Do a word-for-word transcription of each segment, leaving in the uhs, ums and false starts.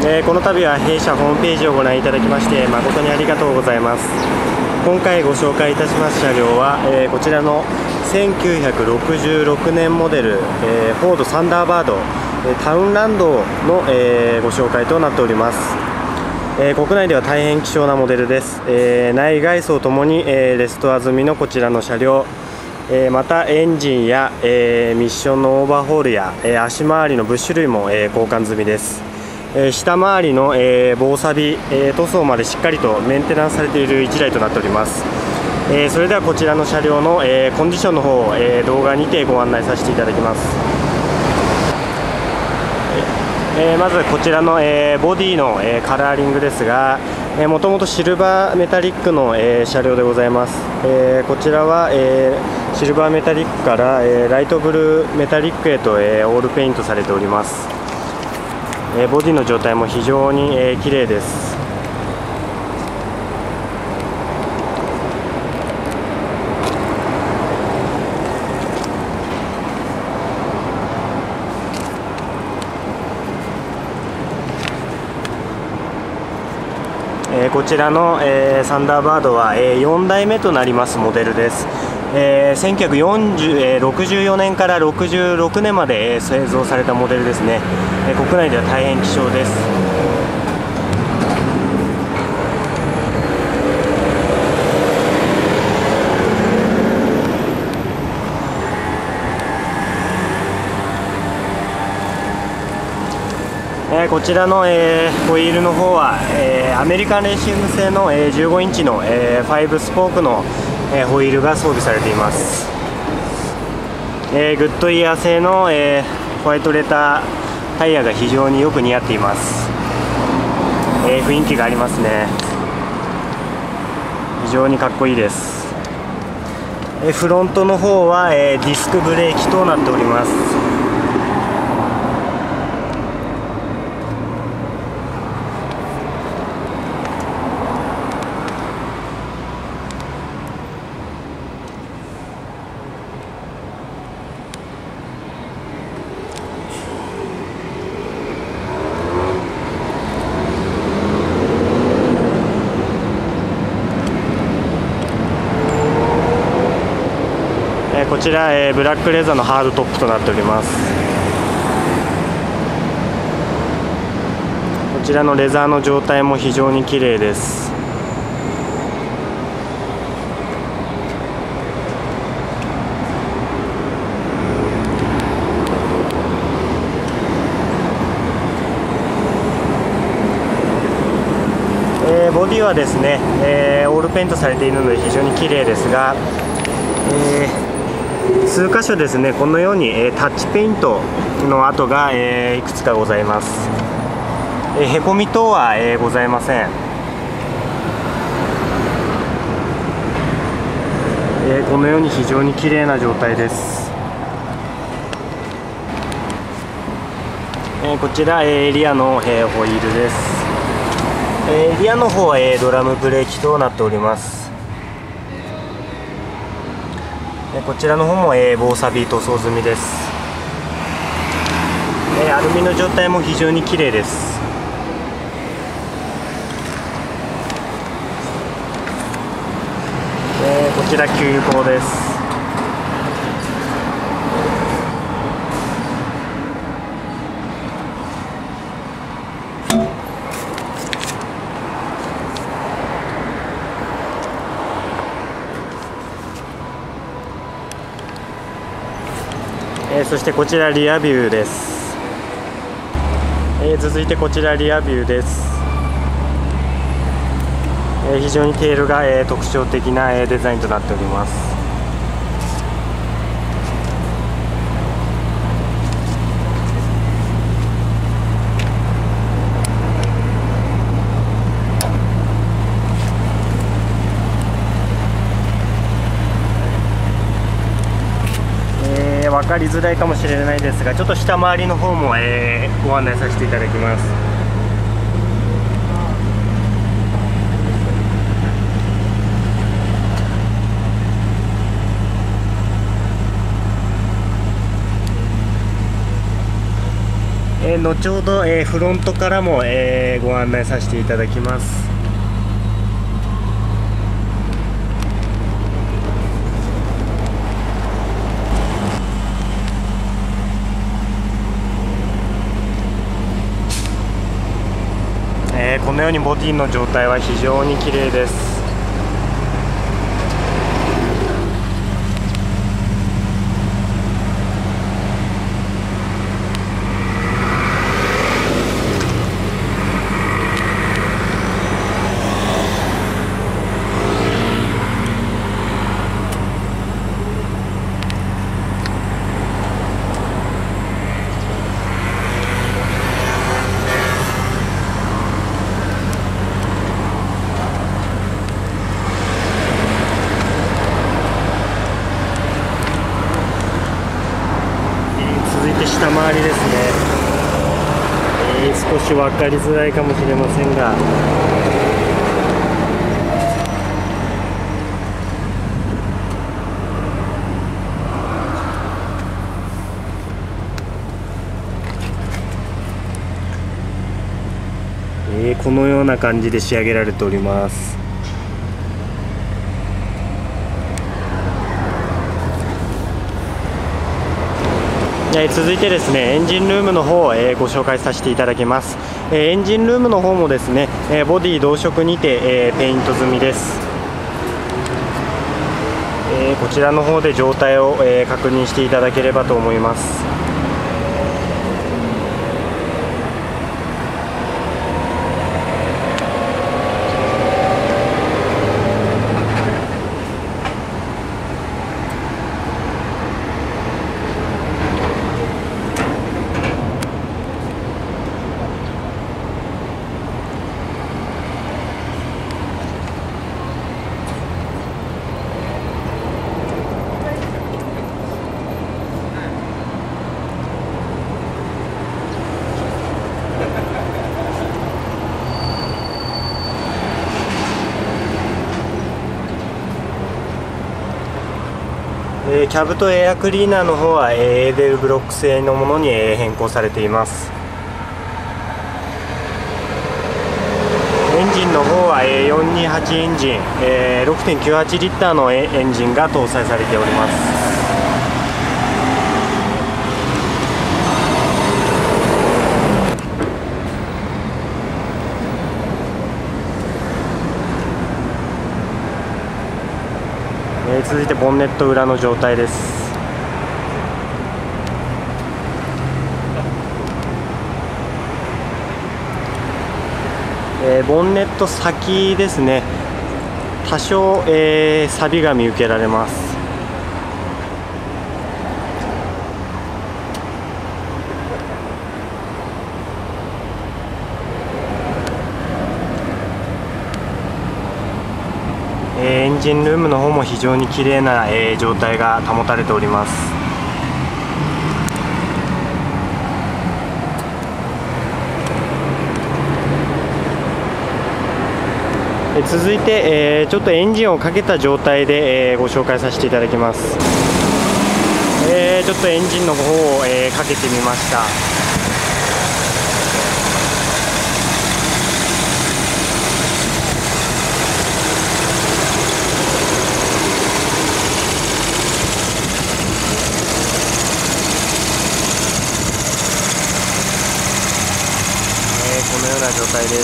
えー、この度は弊社ホームページをご覧いただきまして誠にありがとうございます。今回ご紹介いたします車両は、えー、こちらのせんきゅうひゃくろくじゅうろくねんモデル、えー、フォードサンダーバードタウンランドの、えー、ご紹介となっております。えー、国内では大変希少なモデルです。えー、内外装ともに、えー、レストア済みのこちらの車両、えー、またエンジンや、えー、ミッションのオーバーホールや、えー、足回りのブッシュ類も、えー、交換済みです。えー、下回りの、えー、防錆、えー、塗装までしっかりとメンテナンスされているいちだいとなっております。えー、それではこちらの車両の、えー、コンディションの方を、えー、動画にてご案内させていただきます。えー、まずこちらの、えー、ボディの、えー、カラーリングですが、もともとシルバーメタリックの、えー、車両でございます。えー、こちらは、えー、シルバーメタリックから、えー、ライトブルーメタリックへと、えー、オールペイントされております。えー、ボディの状態も非常に、えー、綺麗です。えー、こちらの、えー、サンダーバードは、えー、よんだいめとなりますモデルです。えー、せんきゅうひゃくろくじゅうよねんからろくじゅうろくねんまで、えー、製造されたモデルですね。えー、国内では大変希少です。えー、こちらの、えー、ホイールの方は、えー、アメリカンレーシング製の、えー、じゅうごインチの、えー、ごスポークの、えー、ホイールが装備されています。えー、グッドイヤー製の、えー、ホワイトレタータイヤが非常によく似合っています。えー、雰囲気がありますね。非常にかっこいいです。えー、フロントの方は、えー、ディスクブレーキとなっております。こちら、えー、ブラックレザーのハードトップとなっております。こちらのレザーの状態も非常に綺麗です。えー、ボディはですね、えー、オールペイントされているので非常に綺麗ですが、えー数箇所ですね、このように、えー、タッチペイントの跡が、えー、いくつかございます。えー、へこみ等は、えー、ございません。えー、このように非常に綺麗な状態です。えー、こちら、えー、リアの、えー、ホイールです。えー、リアの方は、えー、ドラムブレーキとなっております。こちらの方も、えー、防錆塗装済みです。えー、アルミの状態も非常に綺麗です。えー、こちら給油口です。えー、そしてこちらリアビューです。えー、続いてこちらリアビューです。えー、非常にテールが、えー、特徴的な、えー、デザインとなっております。分かりづらいかもしれないですが、ちょっと下回りの方も、えー、ご案内させていただきます。 えー、後ほど、えー、フロントからも、えー、ご案内させていただきます。えー、このようにボディの状態は非常に綺麗です。下回りですね、えー、少し分かりづらいかもしれませんが、えー、このような感じで仕上げられております。えー、続いてですね、エンジンルームの方を、えー、ご紹介させていただきます。えー、エンジンルームの方もですね、えー、ボディ同色にて、えー、ペイント済みです。えー、こちらの方で状態を、えー、確認していただければと思います。えー、キャブとエアクリーナーの方は、えー、エーデルブロック製のものに、えー、変更されています。エンジンの方は、えー、よんにーはちエンジン、えー、ろくてんきゅうはちリッターのエンジンが搭載されております。えー、続いてボンネット裏の状態です。えー、ボンネット先ですね、多少、えー、錆が見受けられます。エンジンルームの方も非常に綺麗な、えー、状態が保たれております。えー、続いて、えー、ちょっとエンジンをかけた状態で、えー、ご紹介させていただきます。えー、ちょっとエンジンの方を、えー、かけてみました。このような状態です。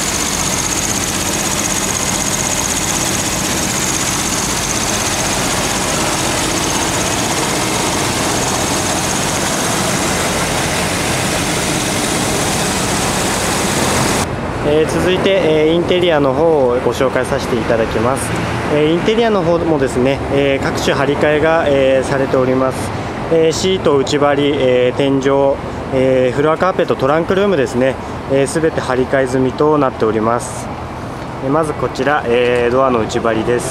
えー、続いて、えー、インテリアの方をご紹介させていただきます。えー、インテリアの方もですね、えー、各種張り替えが、えー、されております。えー、シート、内張り、えー、天井、えー、フロアカーペット、トランクルームですね、すべて張り替え済みとなっております。えー、まずこちら、えー、ドアの内張りです。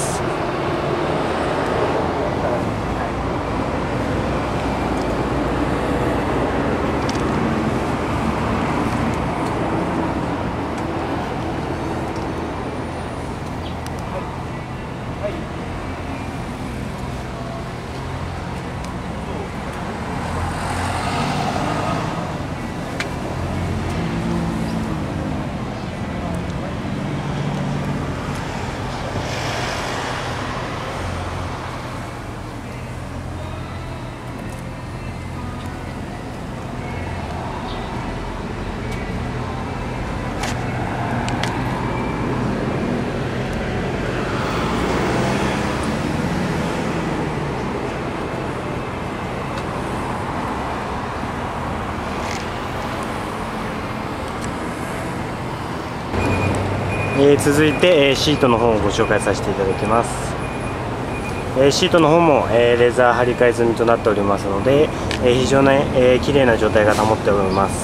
えー、続いて、えー、シートの方をご紹介させていただきます。えー、シートの方も、えー、レザー張り替え済みとなっておりますので、えー、非常に、えー、綺麗な状態が保っております。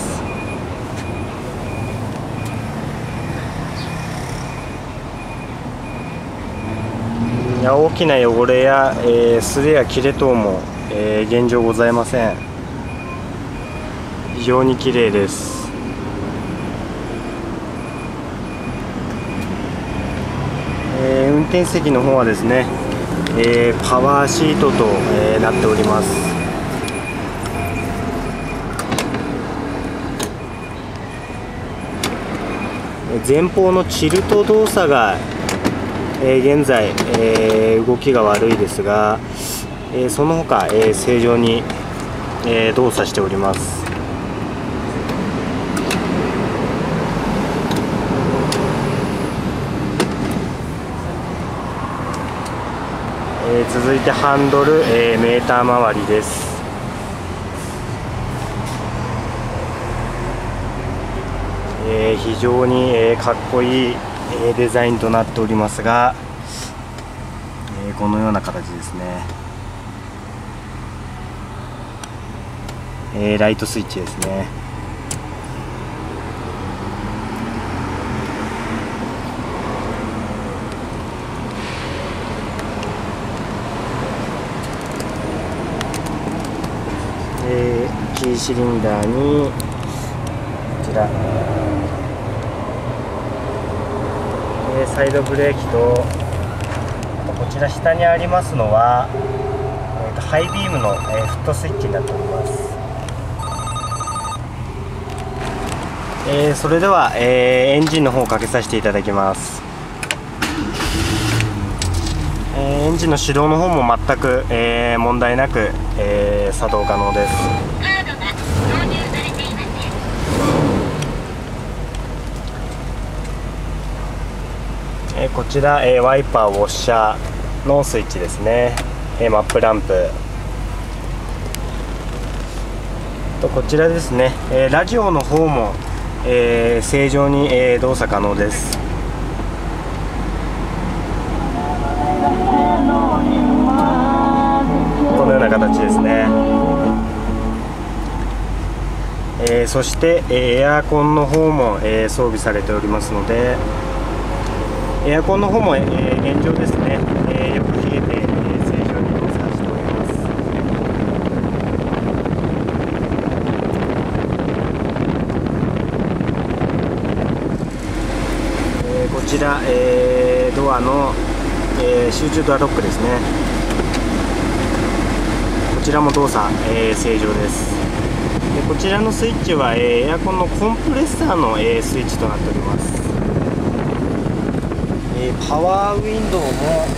いや、大きな汚れや、えー、すれや切れ等も、えー、現状ございません。非常に綺麗です。えー、運転席の方はですね、えー、パワーシートと、えー、なっております。前方のチルト動作が、えー、現在、えー、動きが悪いですが、えー、その他、えー、正常に、えー、動作しております。えー、続いてハンドル、えー、メーター周りです。えー、非常に、えー、かっこいい、えー、デザインとなっておりますが、えー、このような形ですね。えー、ライトスイッチですね。えー、キーシリンダーにこちら、えー、サイドブレーキと、こちら下にありますのは、えー、とハイビームの、えー、フットスイッチになっております。えー、それでは、えー、エンジンの方をかけさせていただきます。えー、エンジンの始動の方も全く、えー、問題なく、えー、作動可能です。えー、こちら、えー、ワイパーウォッシャーのスイッチですね。えー、マップランプと、こちらですね、えー、ラジオの方も、えー、正常に、えー、動作可能です。このような形ですね。えー、そして、えー、エアコンの方も、えー、装備されておりますので、エアコンの方も、えー、現状ですね、えー、よく冷えて、えー、正常に動作しております。えー、こちら、えー、ドアの、えー、集中ドアロックですね。こちらも動作、えー、正常です。でこちらのスイッチは、えー、エアコンのコンプレッサーの、えー、スイッチとなっております。えー、パワーウィンドウも、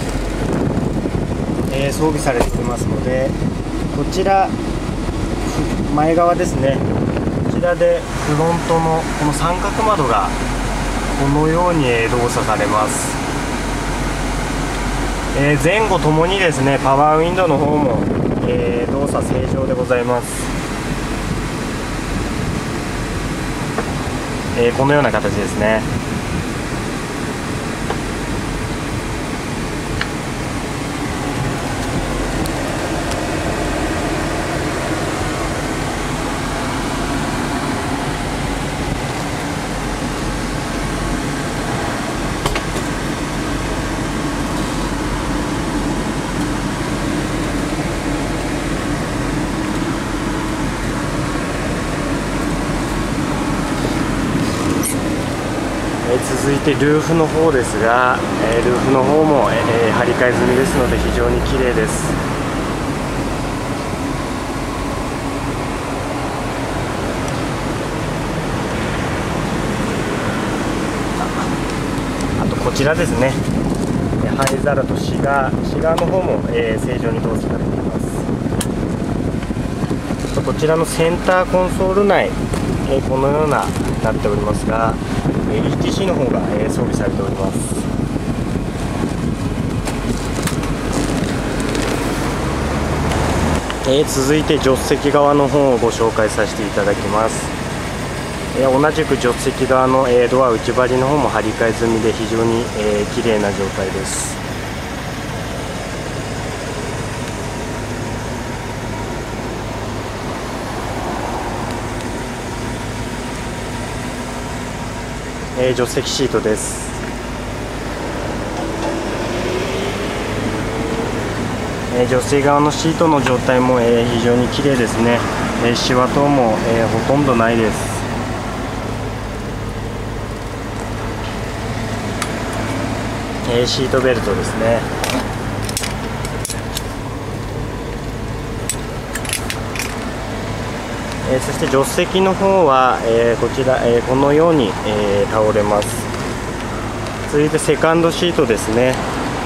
えー、装備されていますので、こちら前側ですね、こちらでフロントのこの三角窓がこのように動作されます。えー、前後ともにですね、パワーウィンドウの方も、えー、動作正常でございます。えー、このような形ですね。続いてルーフの方ですが、えー、ルーフの方も、えー、張り替え済みですので非常に綺麗です。あとこちらですね、灰皿とシガー、シガーの方も、えー、正常に動作されています。こちらのセンターコンソール内、えー、このようななっておりますが、イーティーシー の方が、えー、装備されております。えー、続いて助手席側の方をご紹介させていただきます。 えー、同じく助手席側の、えー、ドア内張りの方も張り替え済みで非常に、えー、綺麗な状態です。えー、助手席シートです。えー、助手席側のシートの状態も、えー、非常に綺麗ですね。えー、シワ等も、えー、ほとんどないです。えー、シートベルトですね。えー、そして助手席の方は、えー、こちら、えー、このように、えー、倒れます。続いてセカンドシートですね。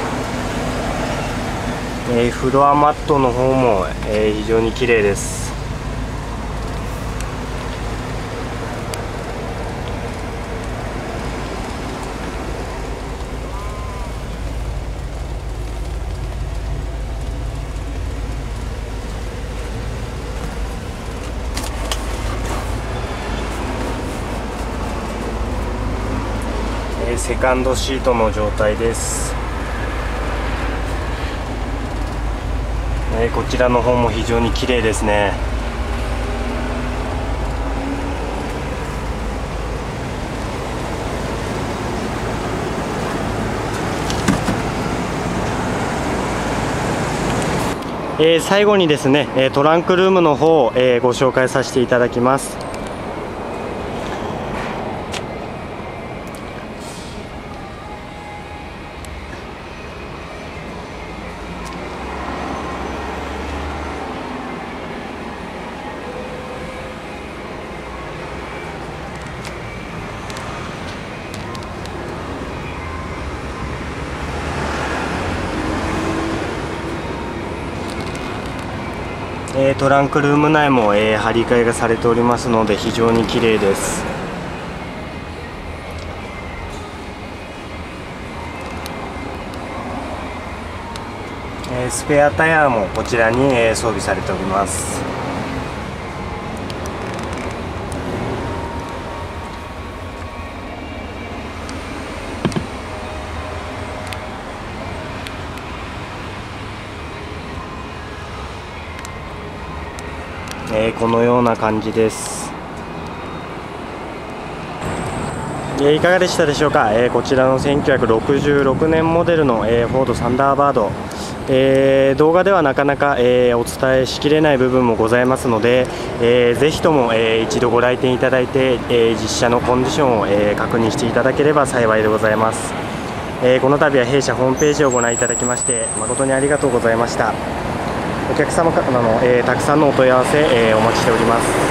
えー、フロアマットの方も、えー、非常に綺麗です。セカンドシートの状態です。えー、こちらの方も非常に綺麗ですね。えー、最後にですね、トランクルームの方を、えー、ご紹介させていただきます。えー、トランクルーム内も、えー、張り替えがされておりますので非常に綺麗です。えー、スペアタイヤもこちらに、えー、装備されております。えー、このような感じです。えー、いかがでしたでしょうか。えー、こちらのせんきゅうひゃくろくじゅうろくねんモデルの、えー、フォードサンダーバード、えー、動画ではなかなか、えー、お伝えしきれない部分もございますので、えー、ぜひとも、えー、一度ご来店いただいて、えー、実車のコンディションを、えー、確認していただければ幸いでございます。えー、この度は弊社ホームページをご覧いただきまして誠にありがとうございました。お客様からの、えー、たくさんのお問い合わせ、えー、お待ちしております。